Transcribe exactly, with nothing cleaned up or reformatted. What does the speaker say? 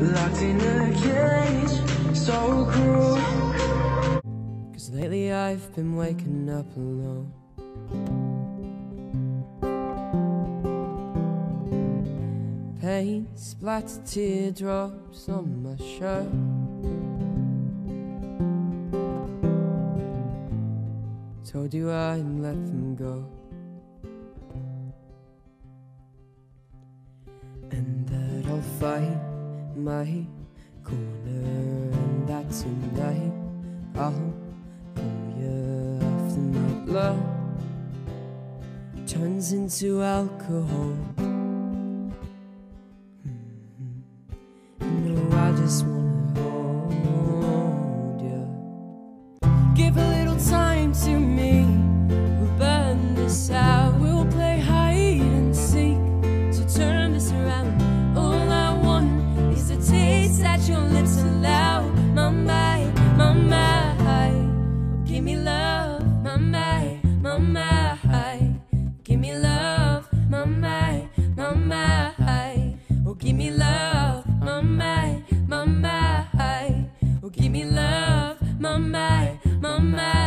locked in a cage, so cruel. Cause lately I've been waking up alone. Paint splattered teardrops on my shirt. Told you I'd let them go, and that I'll fight my corner, and that tonight I'll pull you after my blood turns into alcohol. Mm-hmm. No, I just wanna hold you. Give a little time to me. We'll burn this out. We'll play hide and seek to turn this around. All I want is the taste that your lips allow. My mind, my mind, give me love. My mind, my mind, give me love. My mind, my mind, oh give me love. My mind, my mind, oh give me love. My mind, my mind.